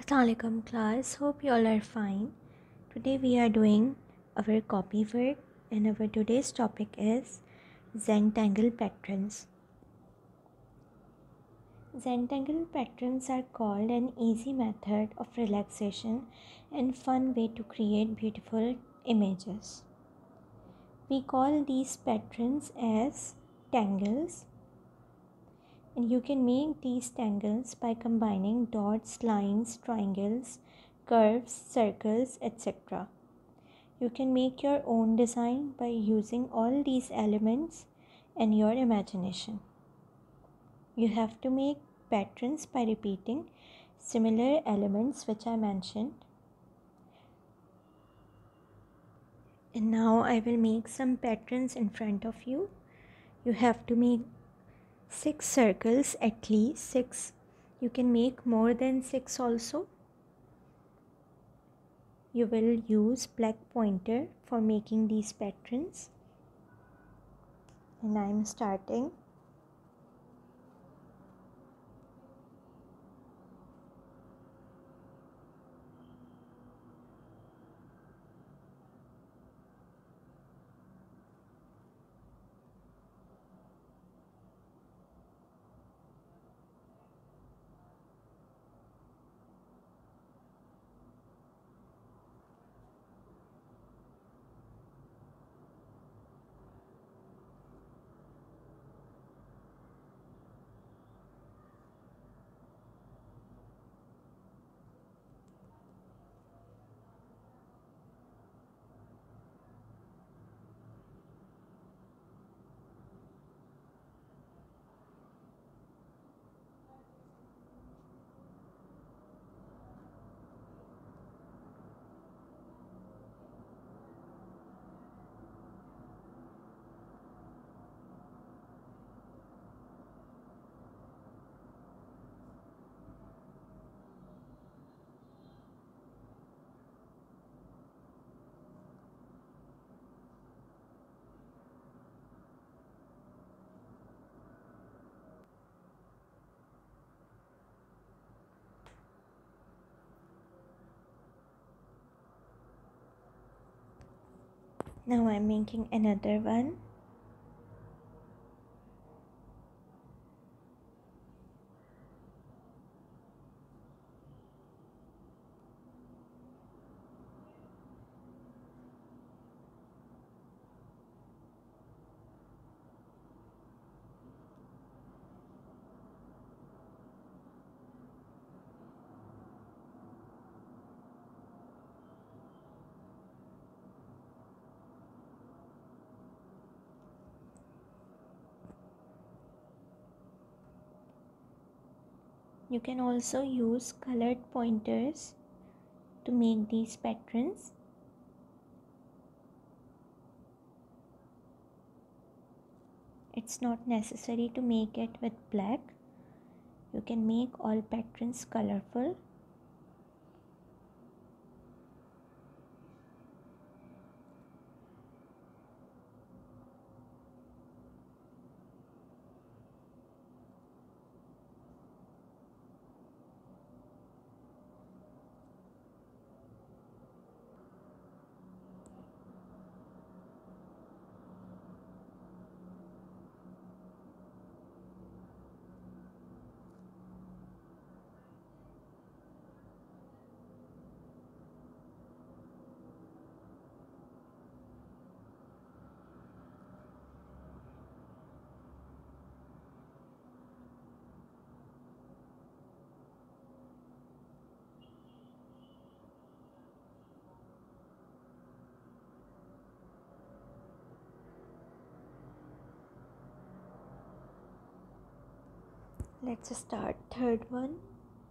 Assalamualaikum class, hope you all are fine. Today we are doing our copy work and our today's topic is Zentangle patterns. Zentangle patterns are called an easy method of relaxation and fun way to create beautiful images. We call these patterns as tangles, and you can make these tangles by combining dots, lines, triangles, curves, circles, etc. You can make your own design by using all these elements and your imagination. You have to make patterns by repeating similar elements which I mentioned. And now I will make some patterns in front of you. You have to make 6 circles, at least 6. You can make more than 6 also. You will use black pointer for making these patterns. And I am starting. Now I'm making another one. You can also use colored pointers to make these patterns. It's not necessary to make it with black. You can make all patterns colorful. Let's start third one.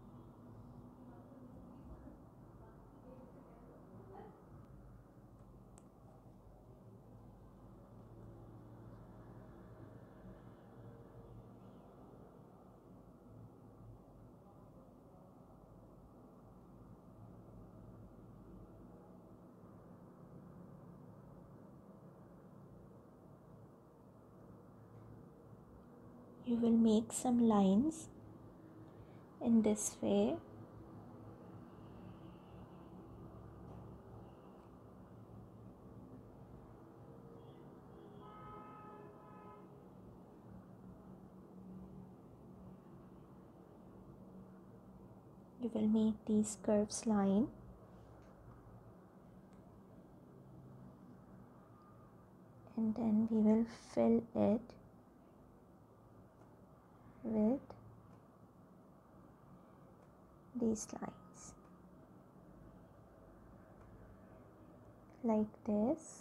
You will make some lines in this way. you will make these curves line, and then we will fill it with these lines like this.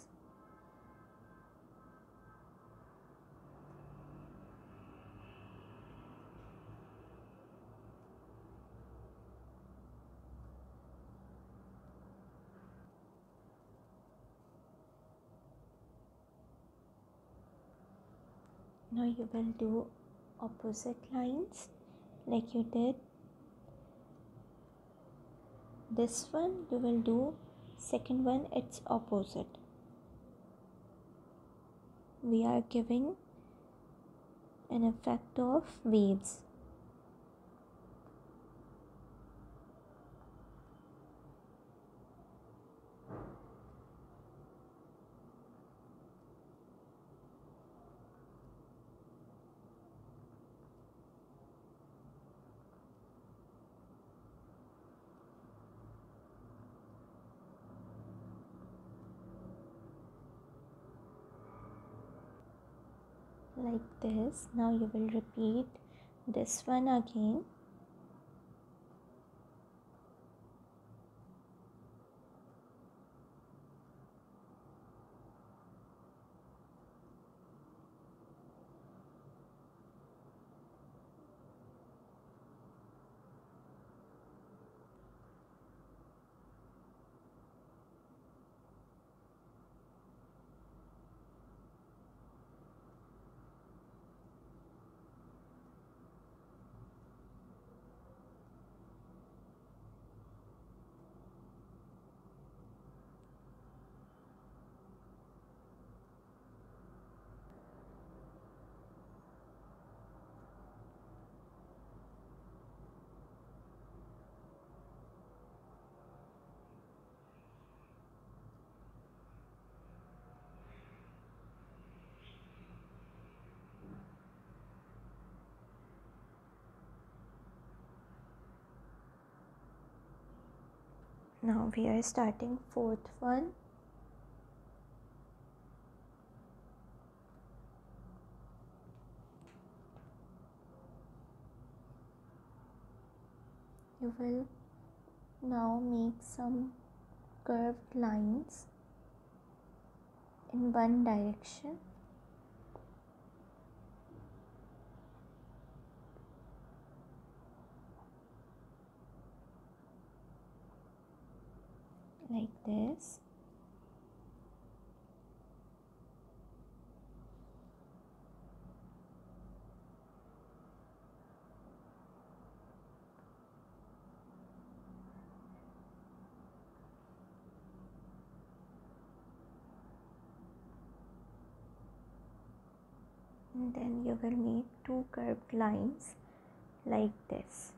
Now you will do opposite lines like you did this one. You will do second one, it's opposite. We are giving an effect of waves. Like this. Now you will repeat this one again. Now we are starting fourth one. You will now make some curved lines in one direction. Like this. And then you will make two curved lines like this.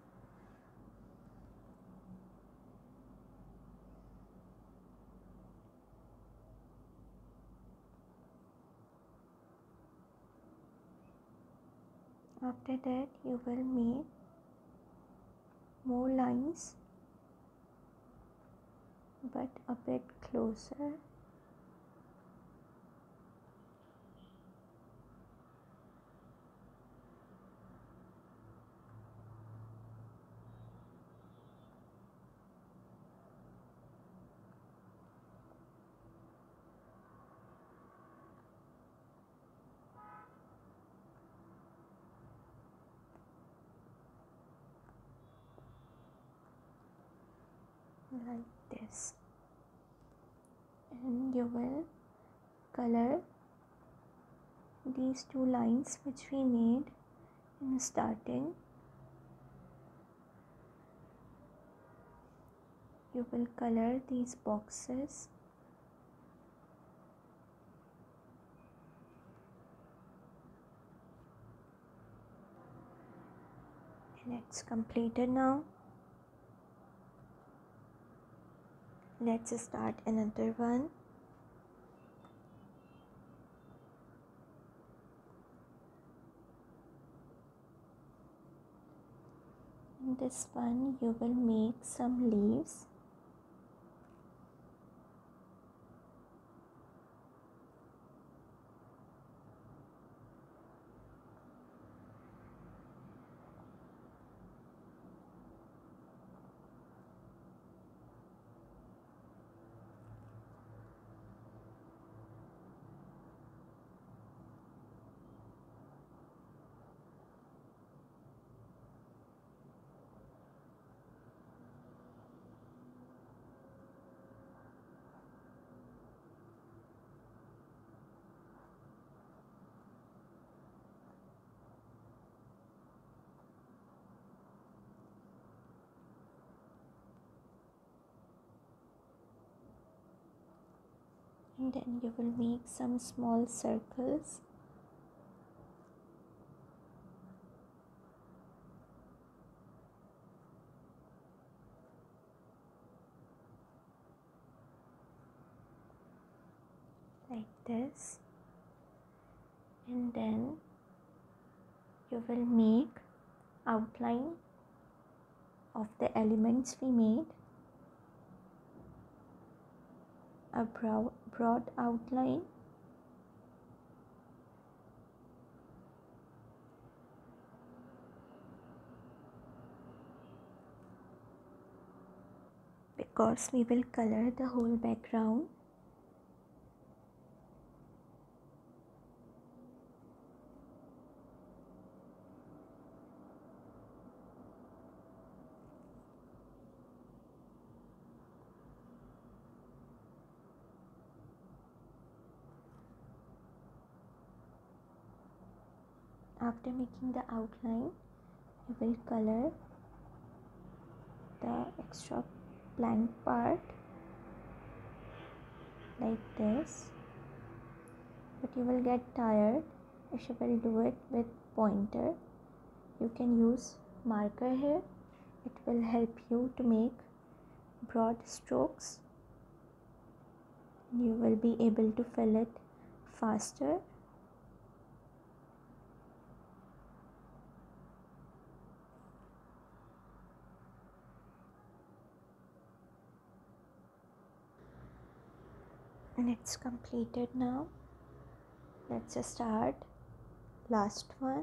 After that, you will make more lines, but a bit closer. Like this. And you will color these two lines which we made in starting. You will color these boxes. And it's completed now. Let's start another one. In the this one you will make some leaves. And then you will make some small circles. Like this. And then you will make outline of the elements we made. A broad outline. Because we will color the whole background. After making the outline, you will color the extra blank part like this. But you will get tired if you will do it with pointer. You can use marker here. It will help you to make broad strokes. You will be able to fill it faster. And it's completed now. Let's just start last one.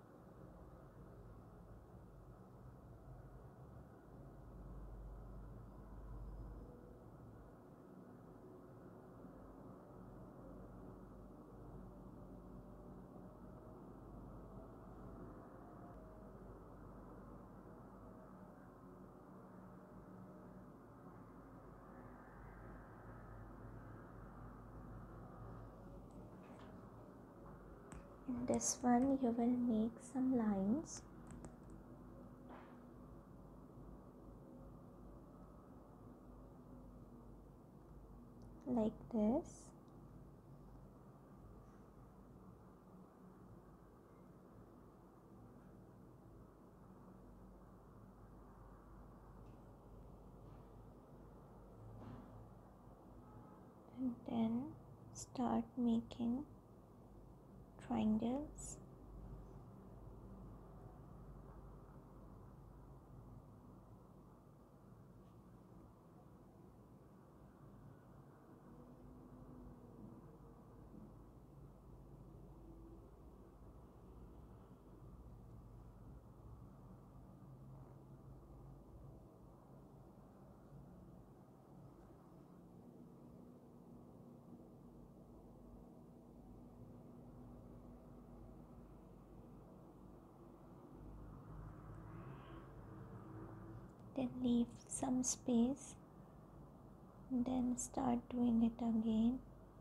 In this one you will make some lines. Like this. And then start making triangles. Then leave some space. And then start doing it again.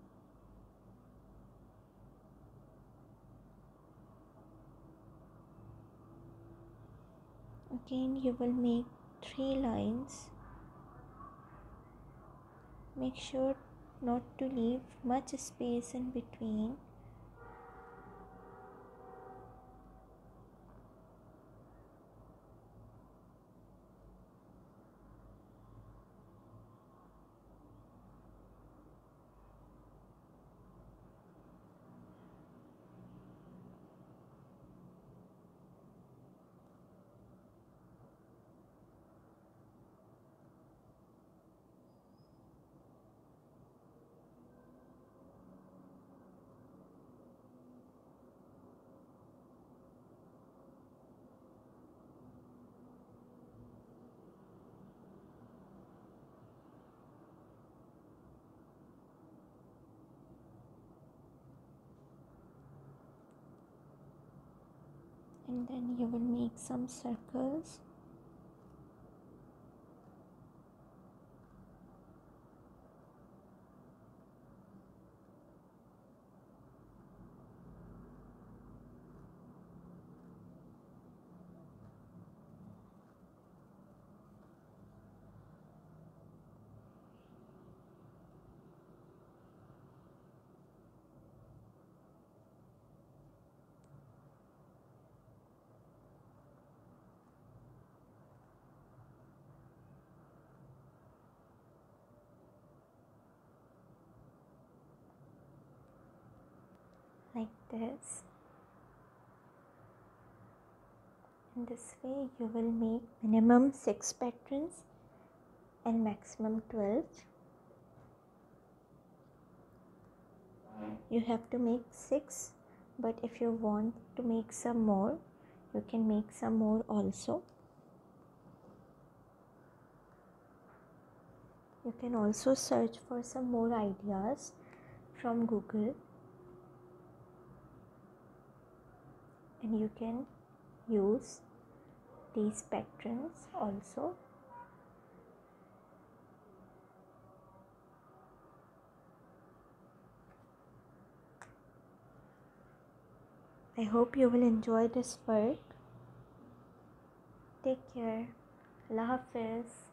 Again you will make 3 lines. Make sure not to leave much space in between. and then you will make some circles. Like this. In this way you will make minimum 6 patterns and maximum 12. You have to make 6, but if you want to make some more, you can make some more also. You can also search for some more ideas from Google, and you can use these patterns also. I hope you will enjoy this work. Take care. Allah Hafiz.